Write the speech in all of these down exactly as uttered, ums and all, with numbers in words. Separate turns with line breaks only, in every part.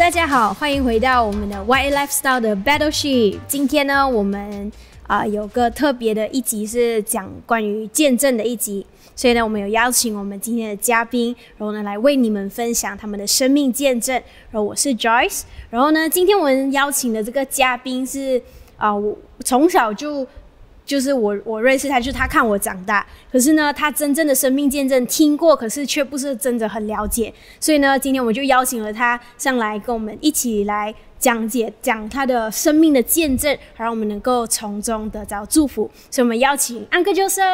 大家好，欢迎回到我们的 Y A Lifestyle 的 Battleship。今天呢，我们啊、呃、有个特别的一集是讲关于见证的一集，所以呢，我们有邀请我们今天的嘉宾，然后呢来为你们分享他们的生命见证。然后我是 Joyce， 然后呢，今天我们邀请的这个嘉宾是啊、呃，我从小就。就是我我认识他，就是他看我长大。可是呢，他真正的生命见证听过，可是却不是真的很了解。所以呢，今天我就邀请了他上来跟我们一起来讲解，讲他的生命的见证，让我们能够从中得到祝福。所以我们邀请Uncle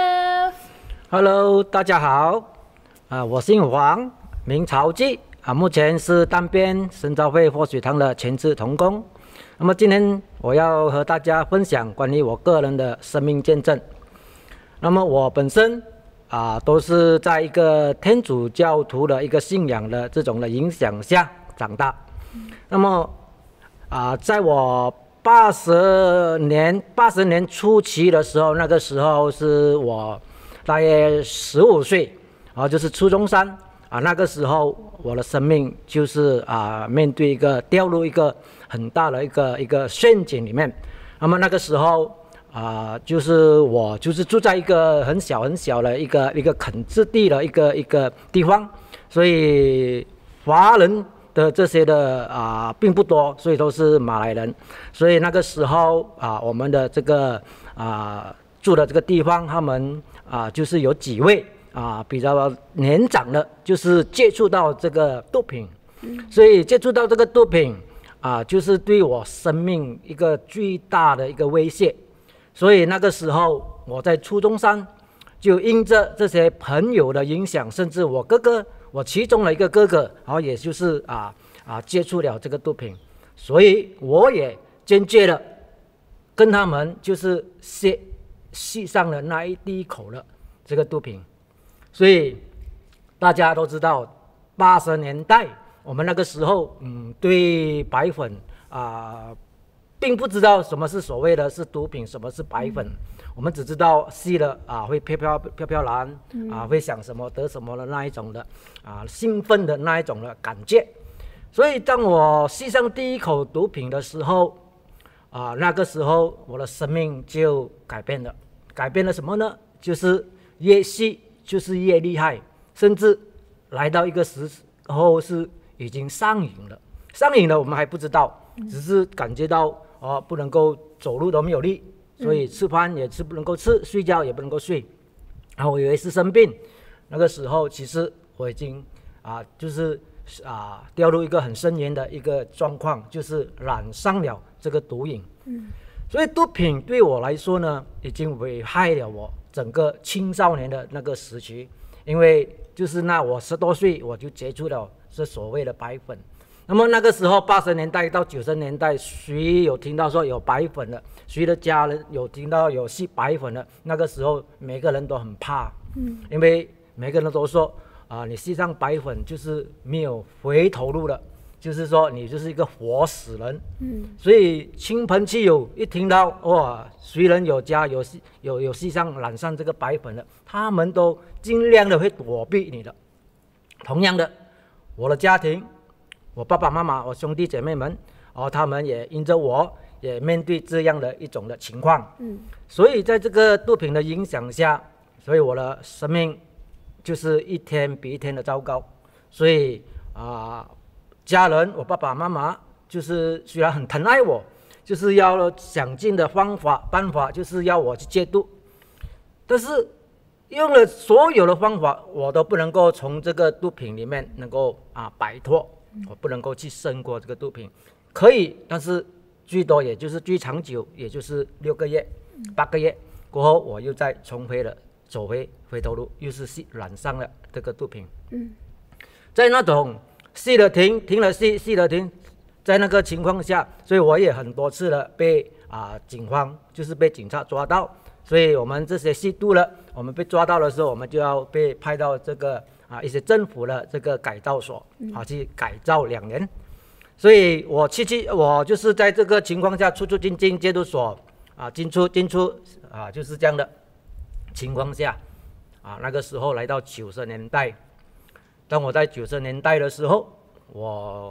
Joseph。Hello，
大家好，啊，我姓黄，名朝基，啊，目前是单边神召会活水堂的全职同工。那么今天我要和大家分享关于我个人的生命见证。那么我本身啊，都是在一个天主教徒的一个信仰的这种的影响下长大。那么啊，在我八十年八十年初期的时候，那个时候是我大约十五岁，啊，就是初中三啊，那个时候我的生命就是啊，面对一个掉入一个很大的一个一个陷阱里面。那么那个时候啊、呃，就是我就是住在一个很小很小的一个一个垦置地的一个一个地方，所以华人的这些的啊、呃、并不多，所以都是马来人。所以那个时候啊、呃，我们的这个啊、呃、住的这个地方，他们啊、呃、就是有几位啊、呃、比较年长的，就是接触到这个毒品，所以接触到这个毒品。啊，就是对我生命一个巨大的一个威胁，所以那个时候我在初中三，就因着这些朋友的影响，甚至我哥哥，我其中的一个哥哥，然后也就是啊啊接触了这个毒品，所以我也间接的跟他们就是吸吸上了那一第一口的这个毒品，所以大家都知道八十年代。我们那个时候，嗯，对白粉啊、呃，并不知道什么是所谓的是毒品，什么是白粉。嗯、我们只知道吸了啊会飘飘飘飘然，嗯、啊会想什么得什么的那一种的啊兴奋的那一种的感觉。所以当我吸上第一口毒品的时候，啊那个时候我的生命就改变了。改变了什么呢？就是越吸就是越厉害，甚至来到一个时候是。已经上瘾了，上瘾了，我们还不知道，只是感觉到哦，不能够走路都没有力，所以吃饭也是不能够吃，睡觉也不能够睡。然后我以为是生病，那个时候其实我已经啊，就是啊掉入一个很深远的一个状况，就是染上了这个毒瘾。嗯，所以毒品对我来说呢，已经危害了我整个青少年的那个时期，因为就是那我十多岁我就接触了。是所谓的白粉，那么那个时候八十年代到九十年代，谁有听到说有白粉的？谁的家人有听到有吸白粉的？那个时候每个人都很怕，嗯，因为每个人都说啊、呃，你吸上白粉就是没有回头路了，就是说你就是一个活死人，嗯，所以亲朋戚友一听到哇，谁人有家有有有吸上染上这个白粉的，他们都尽量的会躲避你的。同样的。我的家庭，我爸爸妈妈，我兄弟姐妹们，哦，他们也因着我，也面对这样的一种的情况，嗯，所以在这个毒品的影响下，所以我的生命就是一天比一天的糟糕。所以啊、呃，家人，我爸爸妈妈，就是虽然很疼爱我，就是要想尽的方法办法，就是要我去戒毒，但是。用了所有的方法，我都不能够从这个毒品里面能够啊摆脱，我不能够去胜过这个毒品，可以，但是最多也就是最长久，也就是六个月、八个月过后，我又再重回了走回回头路，又是吸染上了这个毒品。嗯，在那种吸了停，停了吸，吸了停，在那个情况下，所以我也很多次的被啊警方就是被警察抓到。所以我们这些吸毒了，我们被抓到的时候，我们就要被派到这个啊一些政府的这个改造所啊去改造两年。所以我去去我就是在这个情况下出出进进戒毒所啊进出进出啊就是这样的情况下啊那个时候来到九十年代，当我在九十年代的时候，我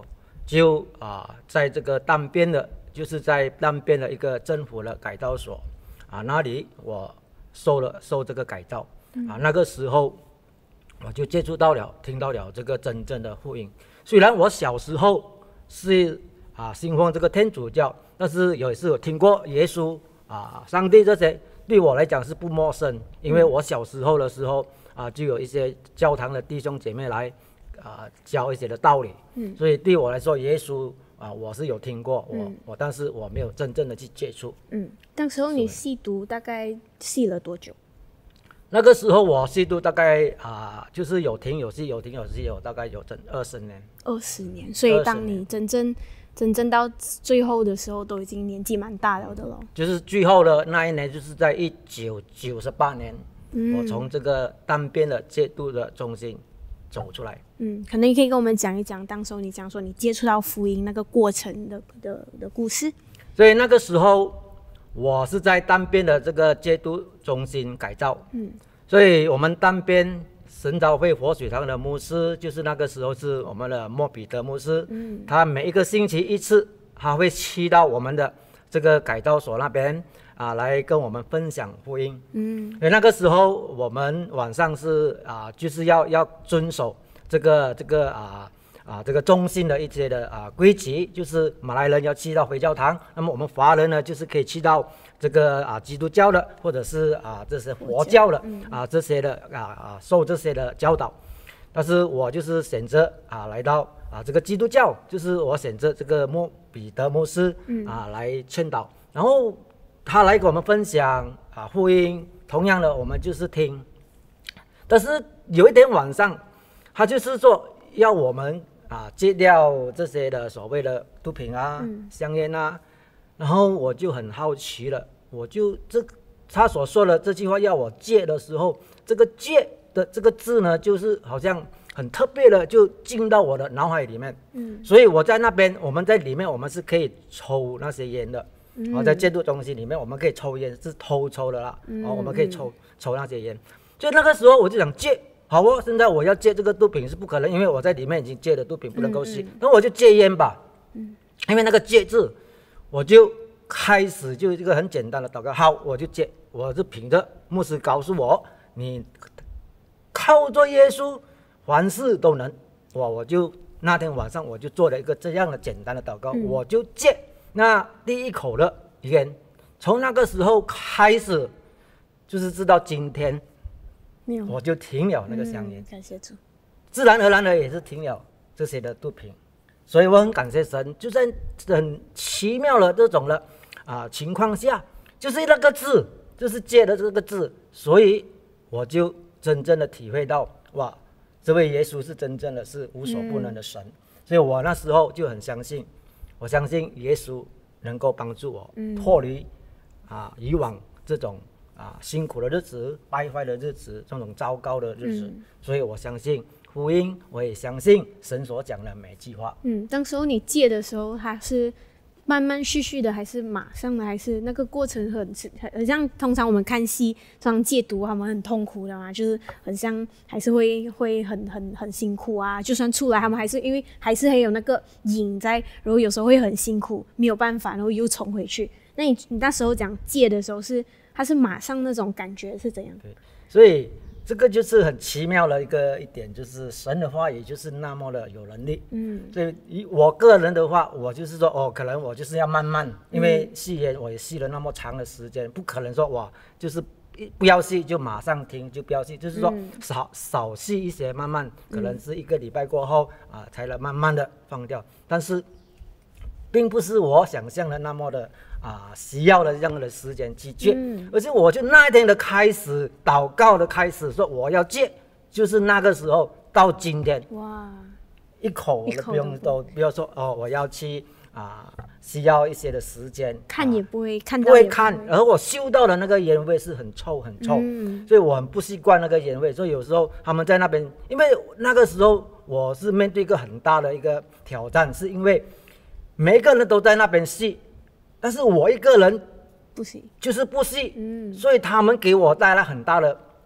就啊在这个单边的，就是在单边的一个政府的改造所啊那里我受了受这个改造啊，那个时候我就接触到了，听到了这个真正的福音。虽然我小时候是啊信奉这个天主教，但是也是有听过耶稣啊、上帝这些，对我来讲是不陌生，因为我小时候的时候啊，就有一些教堂的弟兄姐妹来啊教一些的道理，嗯，所以对我来说，耶稣啊我是有听过，我、嗯、我但是我没有真正的去接触。
嗯，当时候你吸毒大概吸了多久？
那个时候我吸毒大概啊、就是有停有吸，有停有吸，有大概有整二十年。
二十年，所以当你真正真正到最后的时候，都已经年纪蛮大了的了。
就是最后的那一年，就是在一九九十八年，嗯、我从这个单边的戒毒的中心走出来。
嗯，可能你可以跟我们讲一讲，当时候你讲说你接触到福音那个过程的的的故事。
所以那个时候。我是在单边的这个戒毒中心改造，嗯，所以我们单边神召会活水堂的牧师，就是那个时候是我们的莫彼得牧师，嗯，他每一个星期一次，他会去到我们的这个改造所那边啊，来跟我们分享福音，嗯，所以那个时候我们晚上是啊，就是要要遵守这个这个啊。啊，这个中心的一些的啊规矩，就是马来人要去到回教堂，那么我们华人呢，就是可以去到这个啊基督教的，或者是啊这些佛教的、嗯、啊这些的啊啊受这些的教导。但是我就是选择啊来到啊这个基督教，就是我选择这个莫彼得牧师、嗯、啊来劝导，然后他来给我们分享啊福音，同样的我们就是听。但是有一天晚上，他就是说要我们。啊，戒掉这些的所谓的毒品啊、嗯、香烟啊，然后我就很好奇了，我就这他所说的这句话要我戒的时候，这个戒的这个字呢，就是好像很特别的就进到我的脑海里面，嗯，所以我在那边，我们在里面我们是可以抽那些烟的，嗯，哦，在戒毒中心里面我们可以抽烟，是偷抽的啦，嗯，哦，我们可以抽、嗯、抽那些烟，所以那个时候我就想戒。好哦，现在我要戒这个毒品是不可能，因为我在里面已经戒了毒品，不能够吸。那、嗯嗯、我就戒烟吧，嗯，因为那个戒字，我就开始就一个很简单的祷告。好，我就戒，我就凭着牧师告诉我，你靠着耶稣，凡事都能。哇，我就那天晚上我就做了一个这样的简单的祷告，嗯、我就戒那第一口的烟。从那个时候开始，就是直到今天。我就停了那个香烟、
嗯，感谢主，
自然而然的也是停了这些的毒品，所以我很感谢神，就在很奇妙的这种的啊、呃、情况下，就是那个字，就是戒的这个字，所以我就真正的体会到，哇，这位耶稣是真正的是无所不能的神，嗯、所以我那时候就很相信，我相信耶稣能够帮助我脱离啊以往这种。啊，辛苦的日子，败坏的日子，这种糟糕的日子，嗯、所以我相信福音，我也相信神所讲的每句话。
嗯，当时候你戒的时候，还是慢慢续续的，还是马上的，还是那个过程很很像通常我们看戏，像戒毒他们很痛苦的嘛，就是很像还是会会很很很辛苦啊。就算出来，他们还是因为还是还有那个瘾在，然后有时候会很辛苦，没有办法，然后又冲回去。那你你那时候讲戒的时候是？它是马上那种感觉是怎样？
对，所以这个就是很奇妙的一个一点，就是神的话也就是那么的有能力。嗯，所以以我个人的话，我就是说哦，可能我就是要慢慢，因为吸烟我也吸了那么长的时间，不可能说哇，就是不要吸就马上停，就不要吸，就是说少、嗯、少吸一些，慢慢可能是一个礼拜过后啊、呃，才能慢慢的放掉。但是并不是我想象的那么的。啊，需要的这样的时间去戒，嗯、而且我就那一天的开始祷告的开始说我要戒，就是那个时候到今天，哇，一口我都不用都不要说哦，我要去啊，需要一些的时间，
看也不会、啊、看到
不会看，而我嗅到的那个烟味是很臭很臭，嗯、所以我很不习惯那个烟味，所以有时候他们在那边，因为那个时候我是面对一个很大的一个挑战，是因为每一个人都在那边吸。但是我一个人
不吸，
就是不吸，嗯，所以他们给我带来很大的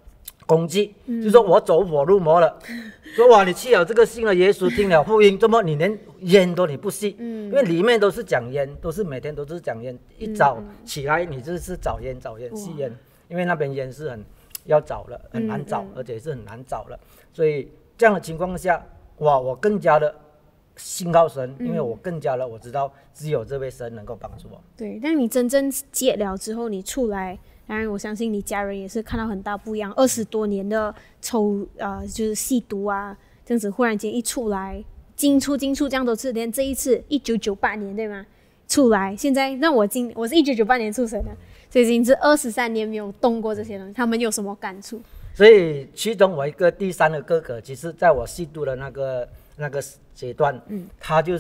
攻击，嗯、就说我走火入魔了，说哇，你去了这个信了耶稣，听了福音，怎么你连烟都你不吸？嗯、因为里面都是讲烟，都是每天都是讲烟，一早起来你就是找烟找烟吸烟，因为那边烟是很要找了，很难找，嗯、而且是很难找了，所以这样的情况下，哇，我更加的信靠神，因为我更加的我知道只有这位神能够帮助我。
对，但你真正戒了之后，你出来。当然，我相信你家人也是看到很大不一样。二十多年的抽呃，就是吸毒啊，这样子忽然间一出来，进出进出这样多次，连这一次一九九八年对吗？出来，现在让我今我是一九九八年出生的，所以已经是二十三年没有动过这些东西，他们有什么感触？
所以，其中我一个第三个哥哥，其实在我吸毒的那个那个阶段，嗯，他就是。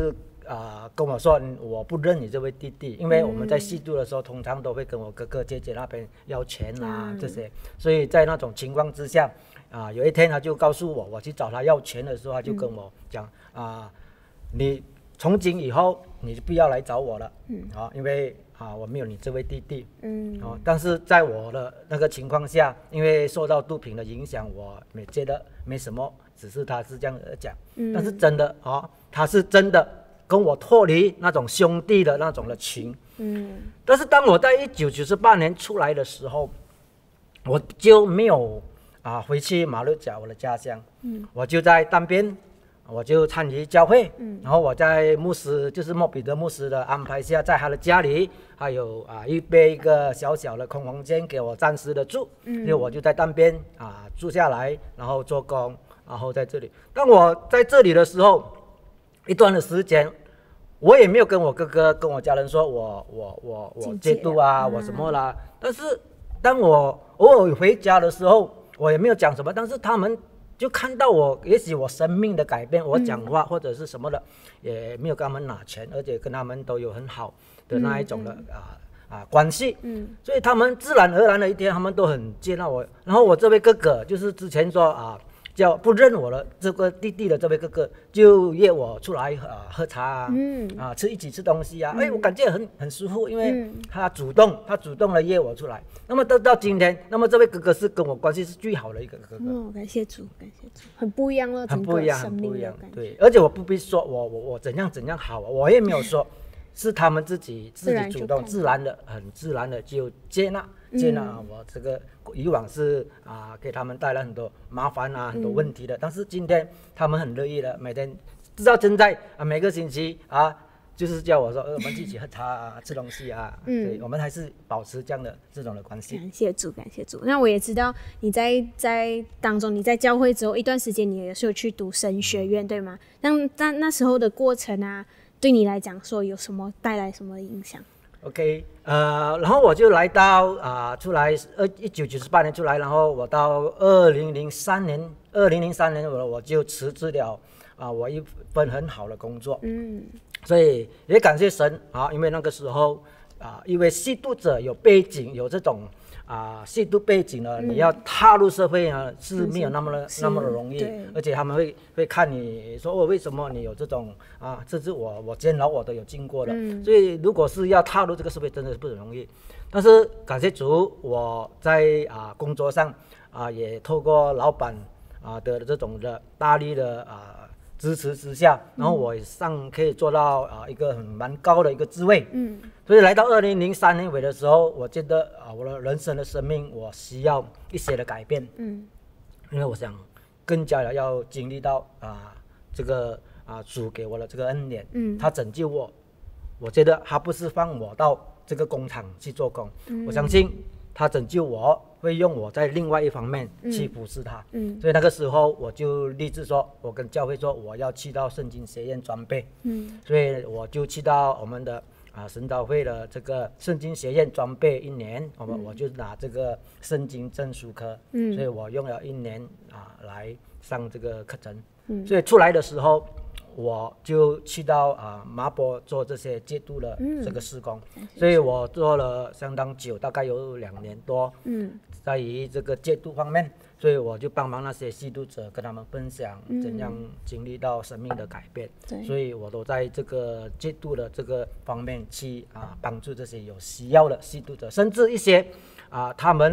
啊、呃，跟我说我不认你这位弟弟，因为我们在吸毒的时候，通常都会跟我哥哥姐姐那边要钱啊、嗯、这些，所以在那种情况之下，啊、呃，有一天他就告诉我，我去找他要钱的时候，他就跟我讲啊、呃，你从今以后你就不要来找我了，嗯，啊，因为啊我没有你这位弟弟，嗯，啊，但是在我的那个情况下，因为受到毒品的影响，我没觉得没什么，只是他是这样讲，嗯，但是真的啊，他是真的。跟我脱离那种兄弟的那种的情，嗯，但是当我在一九九八年出来的时候，我就没有啊回去马六甲我的家乡，嗯，我就在单边，我就参与教会，嗯，然后我在牧师就是莫彼得牧师的安排下，在他的家里还有啊预备一个小小的空房间给我暂时的住，嗯，所以我就在单边啊住下来，然后做工，然后在这里。当我在这里的时候。一段的时间，我也没有跟我哥哥、跟我家人说我我我我戒毒啊，嗯、我什么啦。但是当我偶尔回家的时候，我也没有讲什么。但是他们就看到我，也许我生命的改变，我讲话或者是什么的，嗯、也没有跟他们拿钱，而且跟他们都有很好的那一种的、嗯嗯、啊啊关系。嗯，所以他们自然而然的一天，他们都很接纳我。然后我这位哥哥就是之前说啊。叫不认我了，这个弟弟的这位哥哥就约我出来啊喝茶啊，嗯、啊吃一起吃东西啊，嗯、哎，我感觉很很舒服，因为他主动，他主动的约我出来。那么到到今天，那么这位哥哥是跟我关系是最好的一个哥哥。
哦，感谢主，感谢主，很不一样了，
很不一样，很不一样。对，而且我不必说我我我怎样怎样好，我也没有说，是他们自己自己主动，自然的很自然的就接纳。接纳我这个以往是啊给他们带来很多麻烦啊很多问题的，嗯、但是今天他们很乐意的，每天直到现在啊每个星期啊就是叫我说、呃、我们一起喝茶啊吃东西啊，嗯，对，我们还是保持这样的这种的关系。
感谢主，感谢主。那我也知道你在在当中你在教会之后一段时间，你也是有去读神学院，对吗？那那那时候的过程啊，对你来讲说有什么带来什么影响
？OK， 呃，然后我就来到啊、呃，出来，呃，一九九八年出来，然后我到二零零三年，二零零三年我我就辞职了啊、呃，我一份很好的工作，嗯，所以也感谢神啊，因为那个时候啊、呃，因为吸毒者有背景，有这种啊、呃、吸毒背景呢，嗯、你要踏入社会呢是没有那么的那么的容易，而且他们会会看你说，哦，为什么你有这种啊，这是我我监牢我都有经过的，嗯、所以如果是要踏入这个社会，真的是不容易。但是感谢主，我在啊工作上啊也透过老板啊的这种的大力的啊支持之下，然后我上可以做到啊一个很蛮高的一个职位，嗯，所以来到二零零三年尾的时候，我觉得啊我的人生的生命我需要一些的改变，嗯，因为我想更加的要经历到啊这个啊主给我的这个恩典，嗯，他拯救我，我觉得他不是放我到这个工厂去做工，嗯、我相信他拯救我会用我在另外一方面去服侍他，嗯嗯、所以那个时候我就立志说，我跟教会说我要去到圣经学院专备，嗯、所以我就去到我们的啊神道会的这个圣经学院专备一年，我们、嗯、我就拿这个圣经证书科，嗯、所以我用了一年啊来上这个课程，嗯、所以出来的时候。我就去到啊、呃、麻坡做这些戒毒的这个事工，嗯、所以我做了相当久，大概有两年多。嗯，在于这个戒毒方面，所以我就帮忙那些吸毒者，跟他们分享怎样经历到生命的改变。嗯、所以我都在这个戒毒的这个方面去啊帮助这些有需要的吸毒者，甚至一些啊他们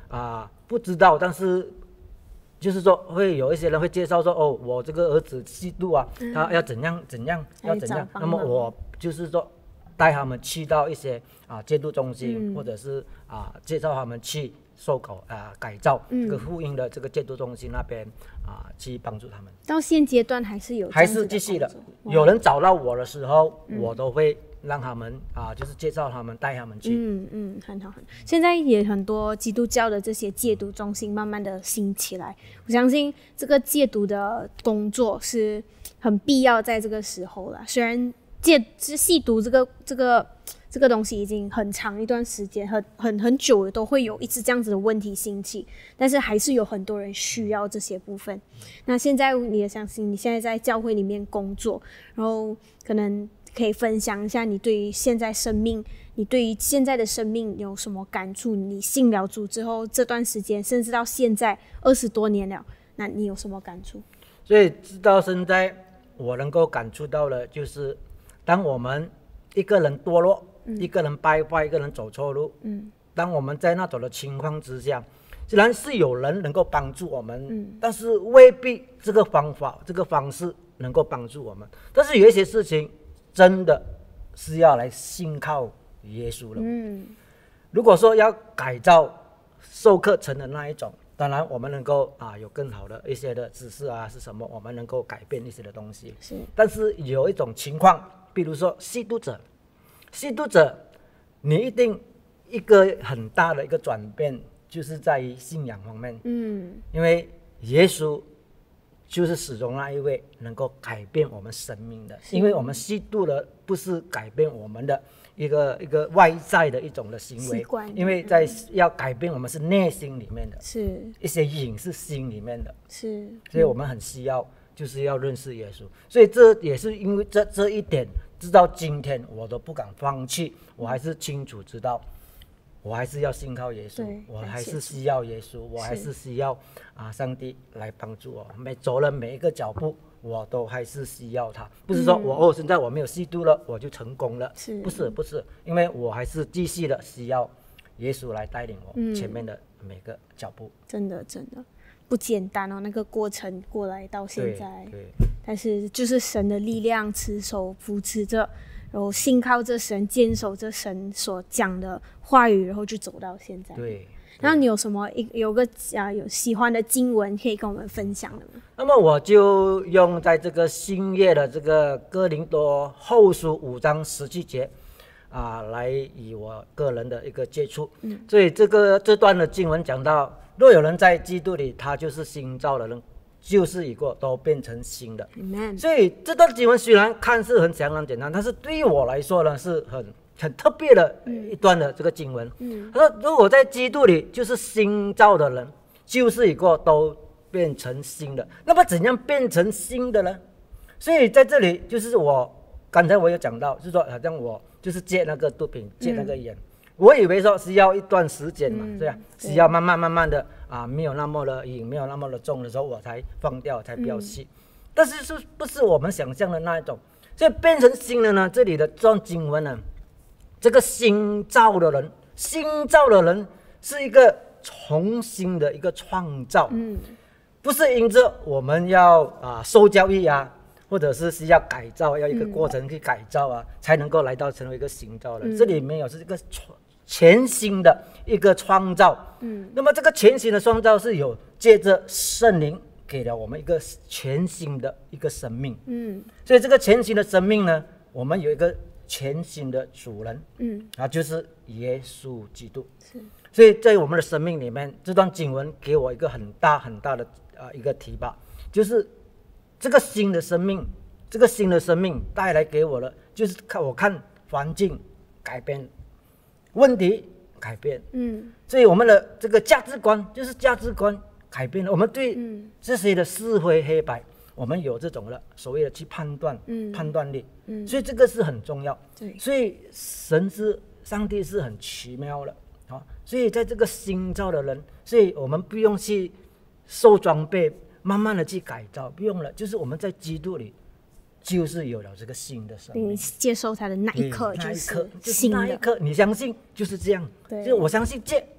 啊、不知道，但是就是说会有一些人会介绍说，哦，我这个儿子吸毒啊，嗯、他要怎样怎样要怎样，那么我就是说带他们去到一些啊戒毒中心，嗯、或者是啊介绍他们去受考啊改造、嗯、这个福音的这个戒毒中心那边啊去帮助他们。
到现阶段还是有
还是继续的，有人找到我的时候，嗯、我都会让他们啊，就是介绍他们，带他们去。
嗯嗯，很好很好。现在也很多基督教的这些戒毒中心慢慢的兴起来，我相信这个戒毒的工作是很必要在这个时候了。虽然戒吸毒这个这个这个东西已经很长一段时间，很很很久了，都会有一直这样子的问题兴起，但是还是有很多人需要这些部分。那现在你也相信，你现在在教会里面工作，然后可能可以分享一下你对于现在生命，你对于现在的生命有什么感触？你信了主之后这段时间，甚至到现在二十多年了，那你有什么感触？
所以直到现在，我能够感触到了，就是当我们一个人堕落，嗯、一个人败坏，一个人走错路，嗯、当我们在那种的情况之下，虽然是有人能够帮助我们，嗯、但是未必这个方法、这个方式能够帮助我们。但是有一些事情真的是要来信靠耶稣了。嗯，如果说要改造授课程的那一种，当然我们能够啊有更好的一些的知识啊是什么，我们能够改变一些的东西。是，但是有一种情况，比如说吸毒者，吸毒者，你一定一个很大的一个转变，就是在于信仰方面。嗯，因为耶稣就是始终那一位能够改变我们生命的，因为我们吸毒的不是改变我们的一个一个外在的一种的行为，因为在要改变我们是内心里面的，是一些瘾是心里面的，是，所以我们很需要就是要认识耶稣，所以这也是因为这这一点，直到今天我都不敢放弃，我还是清楚知道。我还是要信靠耶稣，我还是需要耶稣，我还是需要啊，上帝来帮助我。每走了每一个脚步，我都还是需要他。不是说我、嗯、哦，现在我没有吸毒了，我就成功了。是不是？不是，因为我还是继续的需要耶稣来带领我前面的每个脚步。
嗯、真的，真的不简单哦，那个过程过来到现在。对。对但是就是神的力量持守扶持着。然后信靠着神，坚守着神所讲的话语，然后就走到现在。对。然后你有什么一有个啊有喜欢的经文可以跟我们分享的吗？
那么我就用在这个新约的这个哥林多后书五章十七节啊，来以我个人的一个接触。嗯。所以这个这段的经文讲到，若有人在基督里，他就是新造的人。就是一个都变成新的， Amen. 所以这段经文虽然看似很简单简单，但是对于我来说呢，是很很特别的一段的这个经文。嗯，他说：“如果在基督里，就是新造的人，就是一个都变成新的。那么怎样变成新的呢？所以在这里，就是我刚才我有讲到，就是说好像我就是戒那个毒品，戒那个烟。嗯”我以为说是要一段时间嘛，对、嗯、啊，是要慢慢慢慢的啊，没有那么的瘾，没有那么的重的时候，我才放掉，才不要吸。嗯、但是是不是我们想象的那一种？所以变成新的呢？这里的这段经文呢，这个新造的人，新造的人是一个重新的一个创造，嗯，不是因着我们要啊受教育啊。或者是需要改造，要一个过程去改造啊，嗯、才能够来到成为一个新造的。嗯、这里没有是一个全新的一个创造。嗯，那么这个全新的创造是有借着圣灵给了我们一个全新的一个生命。嗯，所以这个全新的生命呢，我们有一个全新的主人。嗯，啊，就是耶稣基督。是，所以在我们的生命里面，这段经文给我一个很大很大的啊一个提拔，就是。这个新的生命，这个新的生命带来给我的，就是看我看环境改变，问题改变，嗯，所以我们的这个价值观就是价值观改变了，我们对这些的是非黑白，我们有这种的所谓的去判断，嗯，判断力，嗯，所以这个是很重要，对，所以神是上帝是很奇妙的，啊，所以在这个新造的人，所以我们不用去受装备。慢慢的去改造，不用了，就是我们在基督里，就是有了这个新的生命。
你接受他的那一刻，就是新的。
那一刻，你相信就是这样。对，就我相信戒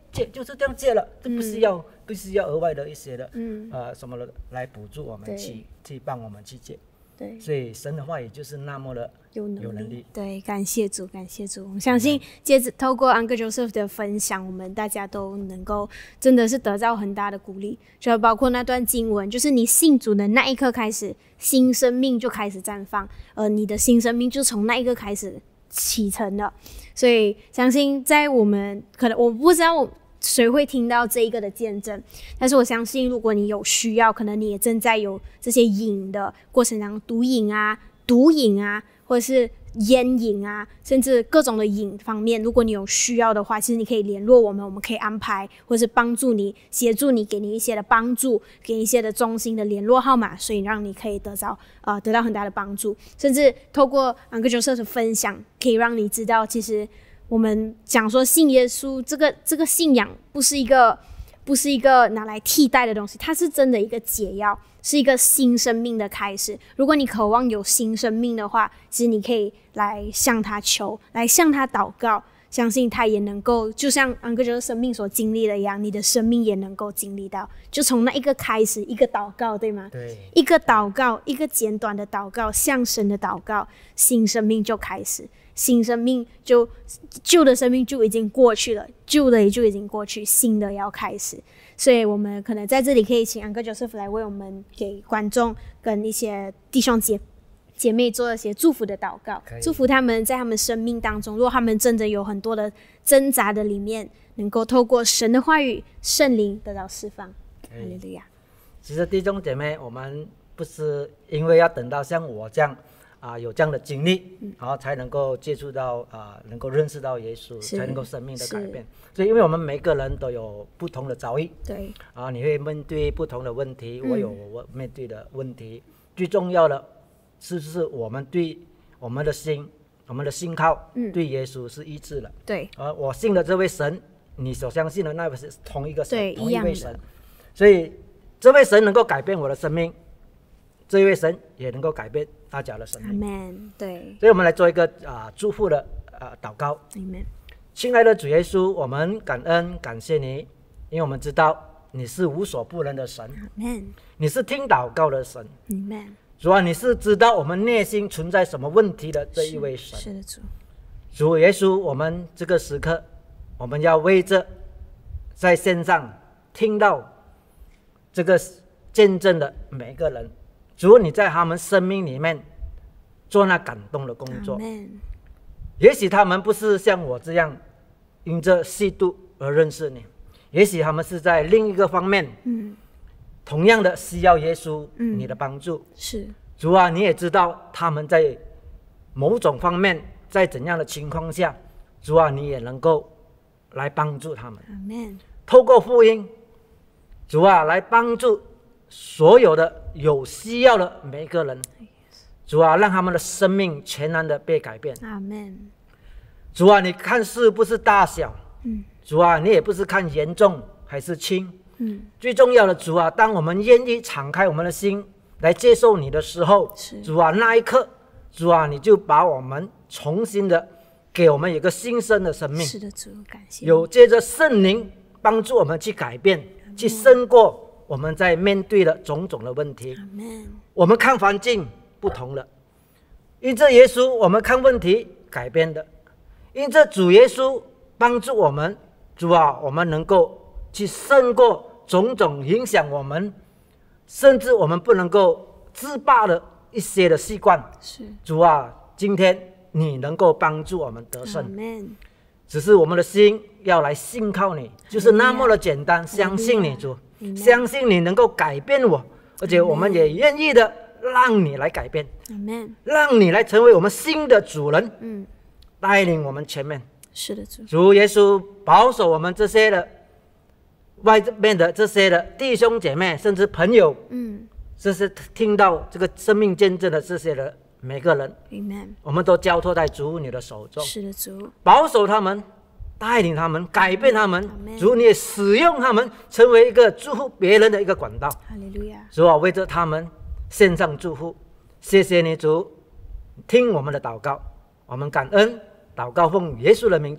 借就是这样借了，这不需要、嗯、不需要额外的一些的，嗯，呃，什么的来补助我们去去帮我们去借。对，所以神的话也就是那么的有能 力, 有能力。
对，感谢主，感谢主。我相信接着透过 Uncle Joseph 的分享，我们大家都能够真的是得到很大的鼓励。就包括那段经文，就是你信主的那一刻开始，新生命就开始绽放，而你的新生命就从那一刻开始启程了。所以相信在我们可能我不知道我。谁会听到这一个的见证？但是我相信，如果你有需要，可能你也正在有这些瘾的过程当中，毒瘾啊、毒瘾啊，或者是烟瘾啊，甚至各种的瘾方面，如果你有需要的话，其实你可以联络我们，我们可以安排，或是帮助你、协助你，给你一些的帮助，给你一些的中心的联络号码，所以让你可以得到呃得到很大的帮助，甚至透过 Uncle Joseph 的分享，可以让你知道，其实。我们讲说信耶稣，这个这个信仰不是一个不是一个拿来替代的东西，它是真的一个解药，是一个新生命的开始。如果你渴望有新生命的话，其实你可以来向他求，来向他祷告，相信他也能够，就像 Uncle Joseph 生命所经历的一样，你的生命也能够经历到。就从那一个开始，一个祷告，对吗？
对，
一个祷告，一个简短的祷告，向神的祷告，新生命就开始。新生命就旧的生命就已经过去了，旧的也就已经过去，新的要开始。所以我们可能在这里可以请 Uncle Joseph 来为我们给观众跟一些弟兄姐姐妹做一些祝福的祷告，祝福他们在他们生命当中，如果他们真的有很多的挣扎的里面，能够透过神的话语、圣灵得到释放。哈利路亚。
其实弟兄姐妹，我们不是因为要等到像我这样。啊，有这样的经历，然后才能够接触到啊，能够认识到耶稣，才能够生命的改变。所以，因为我们每个人都有不同的遭遇，
对，
啊，你会面对不同的问题，我有我面对的问题。嗯、最重要的是不是我们对我们的心，我们的信靠、嗯、对耶稣是一致的？
对，
而我信的这位神，你所相信的那位是同一个神，
对，
同一位神。所以，这位神能够改变我的生命。这位神也能够改变大家的生命。
Amen。对。
所以我们来做一个啊、呃、祝福的啊、呃、祷告。
Amen。
亲爱的主耶稣，我们感恩感谢你，因为我们知道你是无所不能的神。
Amen。
你是听祷告的神。
Amen。
主啊，你是知道我们内心存在什么问题的这一位神。
是, 是的，主。
主耶稣，我们这个时刻，我们要为着在线上听到这个见证的每一个人。主，你在他们生命里面做那感动的工作。
Amen。
也许他们不是像我这样因着嫉妒而认识你，也许他们是在另一个方面，嗯、同样的需要耶稣你的帮助。
嗯、是
主啊，你也知道他们在某种方面，在怎样的情况下，主啊，你也能够来帮助他们。
Amen。
透过福音，主啊，来帮助所有的有需要的每一个人，主啊，让他们的生命全然的被改变。
阿们。
主啊，你看事不是大小，
嗯、
主啊，你也不是看严重还是轻，
嗯、
最重要的，主啊，当我们愿意敞开我们的心来接受你的时候，主啊，那一刻，主啊，你就把我们重新的给我们一个新生的生命。
是的，主，感谢。
有借着圣灵帮助我们去改变，去胜过我们在面对的种种的问题。我们看环境不同了，因着耶稣我们看问题改变的，因着主耶稣帮助我们，主啊，我们能够去胜过种种影响我们，甚至我们不能够自拔的一些的习惯。
是
主啊，今天你能够帮助我们得胜，只是我们的心要来信靠你，就是那么的简单，相信你，主，相信你能够改变我，而且我们也愿意的让你来改变，让你来成为我们新的主人，嗯、带领我们前面。
是的，主。
主耶稣保守我们这些的外面的这些的弟兄姐妹，甚至朋友，嗯，这是听到这个生命见证的这些的每个人，
Amen，
我们都交托在主你的手中。
是的，主。保
守他们，带领他们，改变他们。主，你也使用他们，成为一个祝福别人的一个管道。
哈利路亚。
主啊，为着他们献上祝福，谢谢你，主，听我们的祷告，我们感恩，祷告奉耶稣的名求，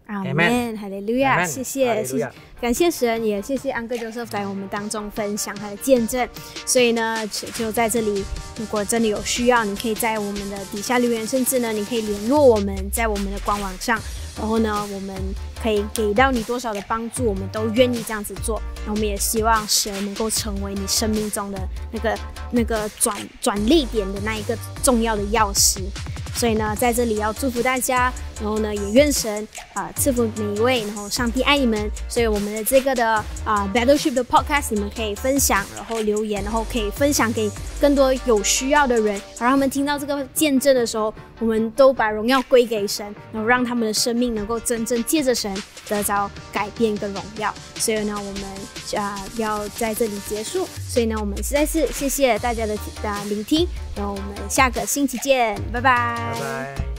阿门，哈利路亚，谢谢，谢谢，感谢神，也谢谢安哥Joseph在我们当中分享他的见证。所以呢，就在这里，如果真的有需要，你可以在我们的底下留言，甚至呢，你可以联络我们，在我们的官网上。然后呢，我们可以给到你多少的帮助，我们都愿意这样子做。那我们也希望神能够成为你生命中的那个那个转转捩点的那一个重要的钥匙。所以呢，在这里要祝福大家，然后呢，也愿神啊、呃、赐福每一位，然后上帝爱你们。所以我们的这个的啊、呃、Battleship 的 Podcast， 你们可以分享，然后留言，然后可以分享给更多有需要的人，然后他们听到这个见证的时候，我们都把荣耀归给神，然后让他们的生命能够真正借着神得着改变跟荣耀。所以呢，我们啊、呃、要在这里结束。所以呢，我们实在是谢谢大家的啊聆听，然后我们下个星期见，拜拜。
拜拜。